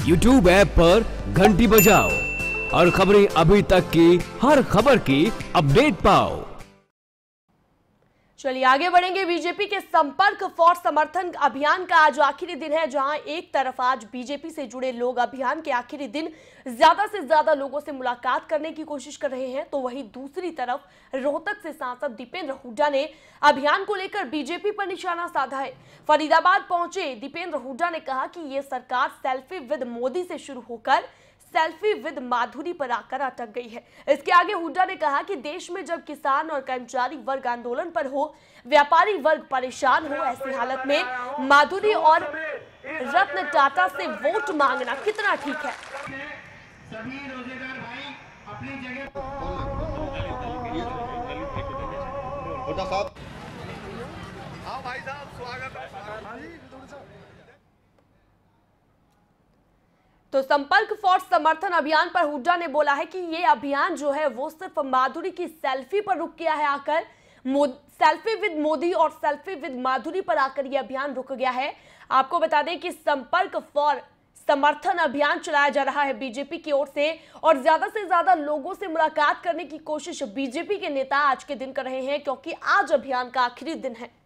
YouTube app पर घंटी बजाओ और खबरें अभी तक की हर खबर की अपडेट पाओ। चलिए आगे बढ़ेंगे। बीजेपी के संपर्क फॉर समर्थन अभियान का आज आखिरी दिन है, जहां एक तरफ आज बीजेपी से जुड़े लोग अभियान के आखिरी दिन ज्यादा से ज्यादा लोगों से मुलाकात करने की कोशिश कर रहे हैं, तो वहीं दूसरी तरफ रोहतक से सांसद दीपेंद्र हुड्डा ने अभियान को लेकर बीजेपी पर निशाना साधा है। फरीदाबाद पहुंचे दीपेंद्र हुड्डा ने कहा कि ये सरकार सेल्फी विद मोदी से शुरू होकर सेल्फी विद माधुरी पर आकर अटक गई है। इसके आगे हुड्डा ने कहा कि देश में जब किसान और कर्मचारी वर्ग आंदोलन पर हो, व्यापारी वर्ग परेशान हो, ऐसी हालत में माधुरी और रत्न टाटा से वोट मांगना कितना ठीक है। सभी रोजेदार भाई अपनी जगह हुड्डा साहब। हाँ भाई साहब, स्वागत है। तो संपर्क फॉर समर्थन अभियान पर हुड्डा ने बोला है कि ये अभियान जो है वो सिर्फ माधुरी की सेल्फी पर रुक गया है, आकर सेल्फी विद मोदी और सेल्फी विद माधुरी पर आकर ये अभियान रुक गया है। आपको बता दें कि संपर्क फॉर समर्थन अभियान चलाया जा रहा है बीजेपी की ओर से, और ज्यादा से ज्यादा लोगों से मुलाकात करने की कोशिश बीजेपी के नेता आज के दिन कर रहे हैं, क्योंकि आज अभियान का आखिरी दिन है।